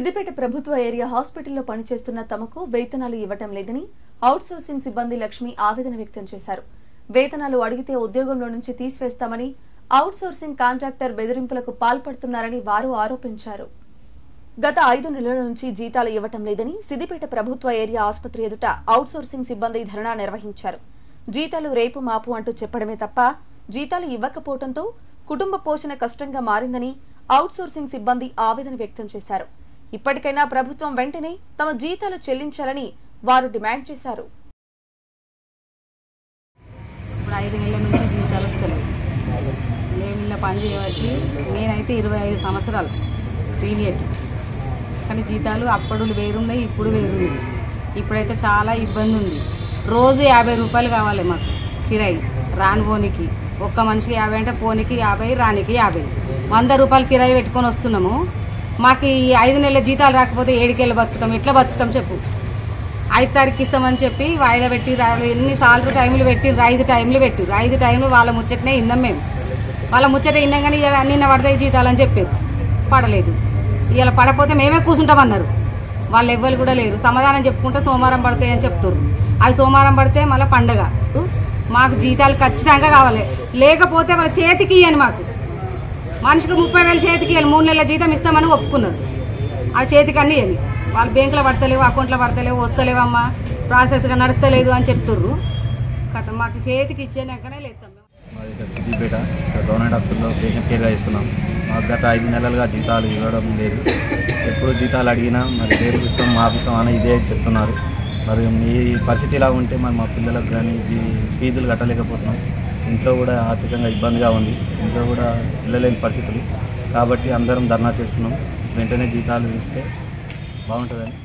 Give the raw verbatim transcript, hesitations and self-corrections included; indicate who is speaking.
Speaker 1: సిద్దిపేట ప్రభుత్వ ఏరియా హాస్పిటల్లో పనిచేస్తున్న తమకు వేతనాలు ఇవ్వటం లేదని అవుట్ సోర్సింగ్ సిబ్బంది లక్ష్మి ఆవేదన వ్యక్తం చేశారు. వేతనాలు అడిగితే ఉద్యోగంలో నుంచి తీసివేస్తామని అవుట్ సోర్సింగ్ కాంట్రాక్టర్ బెదిరింపులకు పాల్పడుతున్నారని వారు ఆరోపించారు. గత ఐదు నెలల నుంచి జీతాలు ఇవ్వటం లేదని సిద్దిపేట ప్రభుత్వ ఏరియా ఆసుపత్రి ఎదుట అవుట్ సోర్సింగ్ సిబ్బంది ధర్నా నిర్వహించారు. జీతాలు రేపు మాపు అంటూ చెప్పడమే తప్ప జీతాలు ఇవ్వకపోవడంతో కుటుంబ పోషణ కష్టంగా మారిందని అవుట్ సోర్సింగ్ సిబ్బంది ఆవేదన వ్యక్తం చేశారు. ఇప్పటికైనా ప్రభుత్వం వెంటనే తమ జీతాలు చెల్లించాలని వారు డిమాండ్ చేశారు.
Speaker 2: ఇప్పుడు ఐదు నెలల నుంచి జీతాలు వస్తలేవు. మేము ఇలా పని చేయబట్టి నేనైతే ఇరవై ఐదు సంవత్సరాలు సీనియర్, కానీ జీతాలు అప్పుడు వేరున్నాయి, ఇప్పుడు వేరున్నాయి. ఇప్పుడైతే చాలా ఇబ్బంది ఉంది. రోజు యాభై రూపాయలు కావాలి మాకు కిరాయి రాని పోనీకి. ఒక్క మనిషికి యాభై అంటే పోనీకి యాభై, రానికి యాభై, వంద రూపాయలు కిరాయి పెట్టుకొని వస్తున్నాము. మాకు ఈ ఐదు నెలల జీతాలు రాకపోతే ఏడుకెళ్ళి బతుకుతాం, ఎట్లా బతుకుతాం చెప్పు. ఐదు తారీఖు ఇస్తామని చెప్పి వాయిదా పెట్టి ఎన్నిసార్లు టైంలు పెట్టిర్రు, ఐదు టైంలు పెట్టిర్రు. ఐదు టైంలు వాళ్ళ ముచ్చటనే విన్నాం మేము. వాళ్ళ ముచ్చట విన్నాం కానీ ఇలా నిన్న పడతాయి జీతాలు అని చెప్పారు. పడలేదు. ఇలా పడకపోతే మేమే కూర్చుంటామన్నారు. వాళ్ళు ఎవ్వరు కూడా లేరు. సమాధానం చెప్పుకుంటే సోమవారం పడతాయి అని చెప్తారు. అవి సోమవారం పడితే మళ్ళీ పండగ. మాకు జీతాలు ఖచ్చితంగా కావాలి, లేకపోతే వాళ్ళ చేతికి ఇవ్వని. మాకు మనిషికి ముప్పై వేలు చేతికి ఇవ్వాలి. మూడు నెలల జీతం ఇస్తామని ఒప్పుకున్నారు. ఆ చేతికి అన్నీ ఇవ్వాలి. వాళ్ళు బ్యాంకులో పడతలేవు, అకౌంట్లో పడతలేవు, వస్తలేవమ్మా, ప్రాసెస్గా నడుస్తలేదు అని చెప్తుర్రు. కథ మాకు చేతికి ఇచ్చేనాకనే లేస్తాం.
Speaker 3: మాది ఇక్కడ సిద్దిపేట గవర్నమెంట్ హాస్పిటల్లో పేషెంట్ కేర్గా ఇస్తున్నాం. మాకు గత ఐదు నెలలుగా జీతాలు ఇవ్వడం లేదు. ఎప్పుడు జీతాలు అడిగినా మరి రేపు ఇస్తాం, మాకు ఇస్తాం అని ఇదే చెప్తున్నారు. మరి ఈ పరిస్థితి ఇలా ఉంటే మరి మా పిల్లలకు కానీ ఫీజులు కట్టలేకపోతున్నాం. ఇంట్లో కూడా ఆర్థికంగా ఇబ్బందిగా ఉంది. ఇంట్లో కూడా వెళ్ళలేని పరిస్థితులు కాబట్టి అందరం ధర్నా చేస్తున్నాం. వెంటనే జీతాలు ఇస్తే బాగుంటుందని.